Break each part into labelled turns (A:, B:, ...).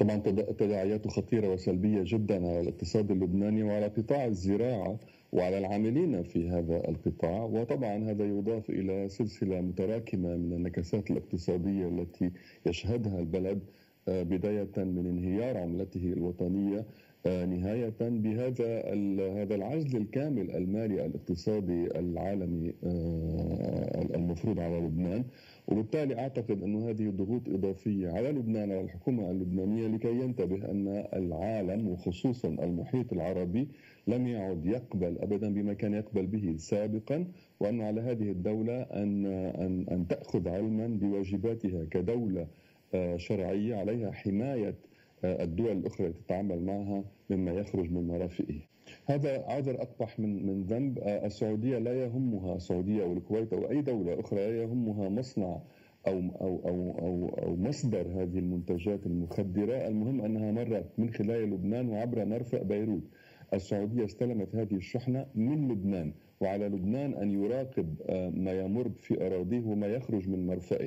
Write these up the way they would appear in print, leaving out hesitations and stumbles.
A: طبعا تداعياته خطيرة وسلبية جدا على الاقتصاد اللبناني وعلى قطاع الزراعة وعلى العاملين في هذا القطاع، وطبعا هذا يضاف إلى سلسلة متراكمة من النكسات الاقتصادية التي يشهدها البلد، بداية من انهيار عملته الوطنية، نهاية بهذا هذا العجز الكامل المالي الاقتصادي العالمي المفروض على لبنان. وبالتالي أعتقد أن هذه ضغوط إضافية على لبنان، على الحكومة اللبنانية، لكي ينتبه أن العالم وخصوصا المحيط العربي لم يعد يقبل أبدا بما كان يقبل به سابقا، وأن على هذه الدولة أن تأخذ علما بواجباتها كدولة شرعية، عليها حماية الدول الأخرى التي تتعامل معها مما يخرج من مرافئه. هذا عذر أقبح من ذنب. السعودية لا يهمها، السعودية أو الكويت أو أي دولة أخرى لا يهمها مصنع أو مصدر هذه المنتجات المخدرة، المهم أنها مرت من خلال لبنان وعبر مرفأ بيروت. السعودية استلمت هذه الشحنة من لبنان، وعلى لبنان أن يراقب ما يمر في أراضيه وما يخرج من مرفئه.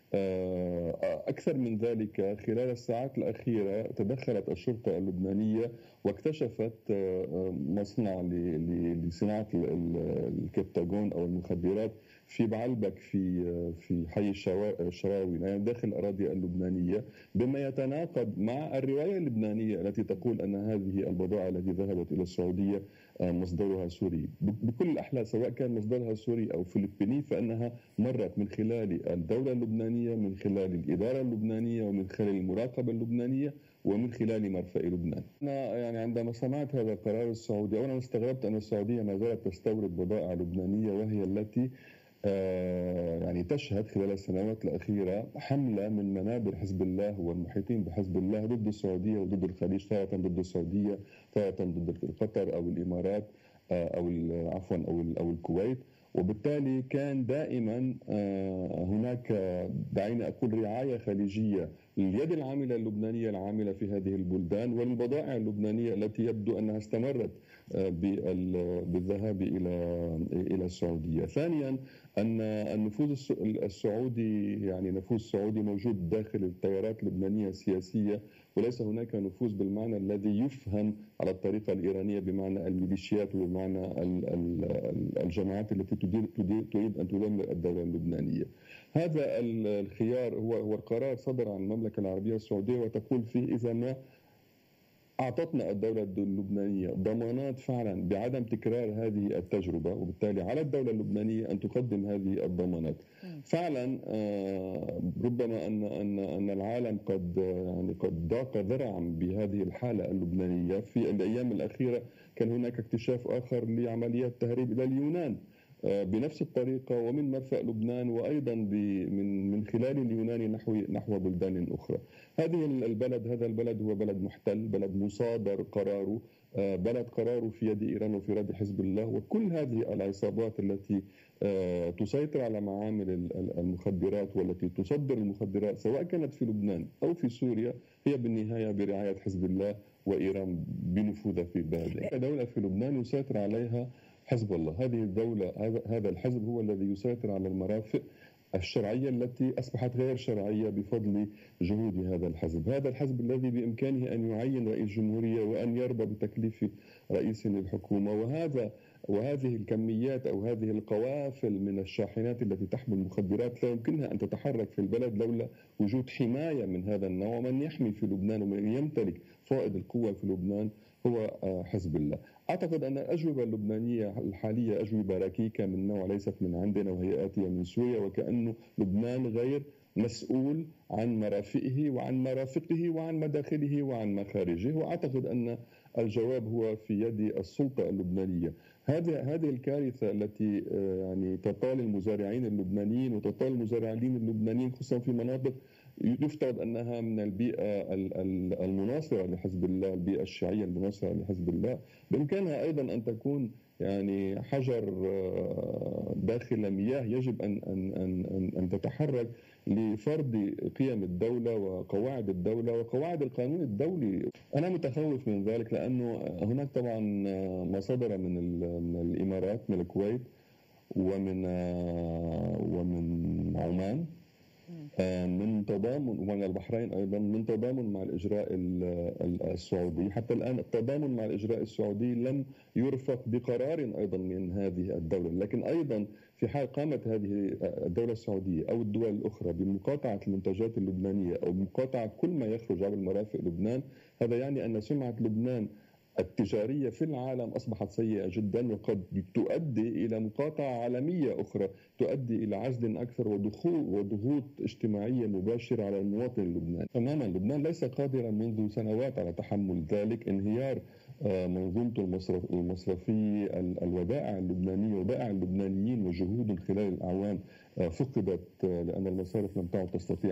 A: أكثر من ذلك، خلال الساعات الأخيرة تدخلت الشرطة اللبنانية واكتشفت مصنع لصناعة الكبتاجون أو المخدرات في بعلبك في حي الشراوي، يعني داخل الأراضي اللبنانية، بما يتناقض مع الرواية اللبنانية التي تقول أن هذه البضائع التي ذهبت إلى السعودية مصدرها سوري. بكل الأحوال سواء كان مصدرها سوري أو فلبيني فإنها مرت من خلال الدولة اللبنانية، من خلال الإدارة اللبنانية، ومن خلال المراقبة اللبنانية، ومن خلال مرفأ لبنان. أنا يعني عندما سمعت هذا القرار السعودي، أولا استغربت أن السعودية ما زالت تستورد بضائع لبنانية، وهي التي يعني تشهد خلال السنوات الأخيرة حملة من منابر حزب الله والمحيطين بحزب الله ضد السعودية وضد الخليج، تارة ضد السعودية، تارة ضد قطر أو الإمارات أو عفوا أو الكويت. وبالتالي كان دائما هناك، دعيني أقول، رعاية خليجية لليد العاملة اللبنانية العاملة في هذه البلدان والبضائع اللبنانية التي يبدو أنها استمرت بالذهاب إلى السعودية. ثانيا أن النفوذ السعودي، يعني نفوذ سعودي موجود داخل التيارات اللبنانية السياسية، وليس هناك نفوذ بالمعنى الذي يفهم على الطريقة الإيرانية بمعنى الميليشيات وبمعنى الجماعات التي تريد أن تدمر الدولة اللبنانية. هذا الخيار هو القرار صدر عن المملكة العربية السعودية، وتقول فيه إذا ما أعطتنا الدولة اللبنانية ضمانات فعلا بعدم تكرار هذه التجربة، وبالتالي على الدولة اللبنانية أن تقدم هذه الضمانات. فعلا ربما أن العالم قد ضاق ذرعا بهذه الحالة اللبنانية. في الأيام الأخيرة كان هناك اكتشاف آخر لعمليات تهريب إلى اليونان بنفس الطريقة ومن مرفأ لبنان، وأيضا من خلال اليونان نحو بلدان أخرى. هذا البلد هو بلد محتل، بلد مصادر قراره، بلد قراره في يد إيران وفي يد حزب الله، وكل هذه العصابات التي تسيطر على معامل المخدرات والتي تصدر المخدرات سواء كانت في لبنان أو في سوريا هي بالنهاية برعاية حزب الله وإيران بنفوذها في البلد. دولة في لبنان يسيطر عليها حزب الله. هذه الدولة، هذا الحزب هو الذي يسيطر على المرافق الشرعية التي أصبحت غير شرعية بفضل جهود هذا الحزب. هذا الحزب الذي بإمكانه أن يعين رئيس جمهورية وأن يرضى بتكليف رئيس للحكومة، وهذه الكميات أو هذه القوافل من الشاحنات التي تحمل المخدرات لا يمكنها أن تتحرك في البلد لولا وجود حماية من هذا النوع. ومن يحمي في لبنان ومن يمتلك فائض القوة في لبنان هو حزب الله. أعتقد أن الأجوبة اللبنانية الحالية أجوبة ركيكة من نوع ليست من عندنا وهي آتية من سوريا، وكأنه لبنان غير مسؤول عن مرافئه وعن مرافقه وعن مداخله وعن مخارجه. وأعتقد أن الجواب هو في يد السلطة اللبنانية. هذه الكارثة التي يعني تطال المزارعين اللبنانيين وتطال المزارعين اللبنانيين خصوصا في مناطق يفترض أنها من البيئة المناصرة لحزب الله، البيئة الشيعية المناصرة لحزب الله، بإمكانها أيضا أن تكون يعني حجر داخل مياه يجب أن تتحرك لفرض قيم الدولة وقواعد الدولة وقواعد القانون الدولي. أنا متخوف من ذلك، لأنه هناك طبعا ما صدر من الإمارات، من الكويت، ومن عمان، من تضامن، ومن البحرين أيضا من تضامن مع الإجراء السعودي. حتى الآن التضامن مع الإجراء السعودي لم يرفق بقرار أيضا من هذه الدولة، لكن أيضا في حال قامت هذه الدولة السعودية أو الدول الأخرى بمقاطعة المنتجات اللبنانية أو بمقاطعة كل ما يخرج عبر مرافق لبنان، هذا يعني أن سمعة لبنان التجارية في العالم أصبحت سيئة جدا، وقد تؤدي إلى مقاطعة عالمية أخرى، تؤدي إلى عزل أكثر وضغوط اجتماعية مباشرة على المواطن اللبناني. تماما لبنان ليس قادرا منذ سنوات على تحمل ذلك. انهيار منظومته المصرفية، الودائع اللبنانية، ودائع اللبنانيين وجهودهم خلال الأعوام فقدت لأن المصارف لم تعد تستطيع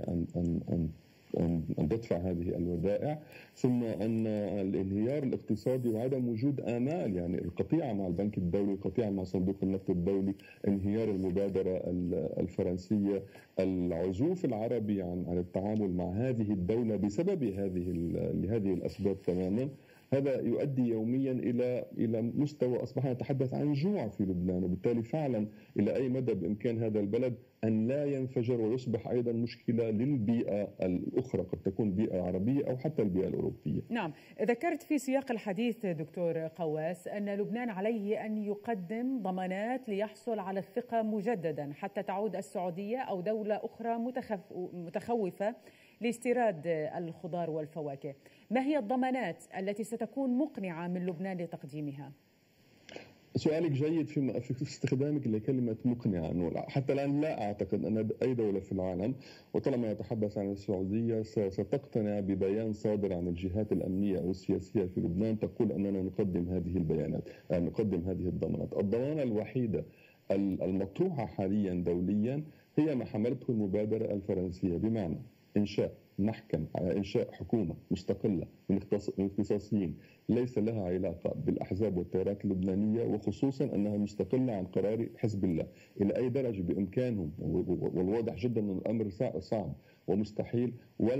A: أن تدفع هذه الودائع. ثم أن الانهيار الاقتصادي وعدم وجود آمال، يعني القطيعة مع البنك الدولي، القطيعة مع صندوق النقد الدولي، انهيار المبادرة الفرنسية، العزوف العربي عن التعامل مع هذه الدولة بسبب لهذه الأسباب تماما. هذا يؤدي يوميا الى مستوى اصبحنا نتحدث عن جوع في لبنان، وبالتالي فعلا الى اي مدى بامكان هذا البلد ان لا ينفجر ويصبح ايضا مشكله للبيئه الاخرى، قد تكون بيئه عربيه او حتى البيئه الاوروبيه.
B: نعم، ذكرت في سياق الحديث دكتور قواس ان لبنان عليه ان يقدم ضمانات ليحصل على الثقه مجددا حتى تعود السعوديه او دوله اخرى متخوفه لاستيراد الخضار والفواكه. ما هي الضمانات التي ستكون مقنعة من لبنان لتقديمها؟
A: سؤالك جيد في استخدامك لكلمة مقنعة. حتى الآن لا أعتقد أن أي دولة في العالم، وطالما نتحدث عن السعودية، ستقتنع ببيان صادر عن الجهات الأمنية أو السياسية في لبنان تقول أننا نقدم هذه البيانات، نقدم هذه الضمانات. الضمانة الوحيدة المطروحة حاليا دوليا هي ما حملته المبادرة الفرنسية، بمعنى إنشاء محكمة، إنشاء حكومة مستقلة من اختصاصيين ليس لها علاقة بالأحزاب والتيارات اللبنانية، وخصوصا أنها مستقلة عن قرار حزب الله. إلى أي درجة بإمكانهم، والواضح جدا أن الأمر صعب ومستحيل،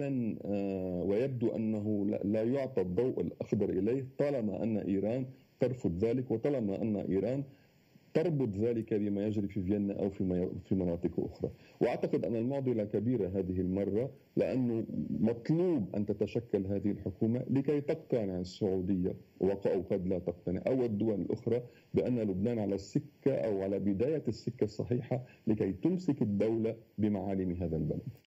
A: ويبدو أنه لا يعطى الضوء الأخضر إليه طالما أن إيران ترفض ذلك، وطالما أن إيران تربط ذلك بما يجري في فيينا أو في مناطق أخرى. وأعتقد أن المعضلة كبيرة هذه المرة، لأنه مطلوب أن تتشكل هذه الحكومة لكي تقتنع السعودية أو قد لا تقتنع أو الدول الأخرى بأن لبنان على السكة أو على بداية السكة الصحيحة لكي تمسك الدولة بمعالم هذا البلد.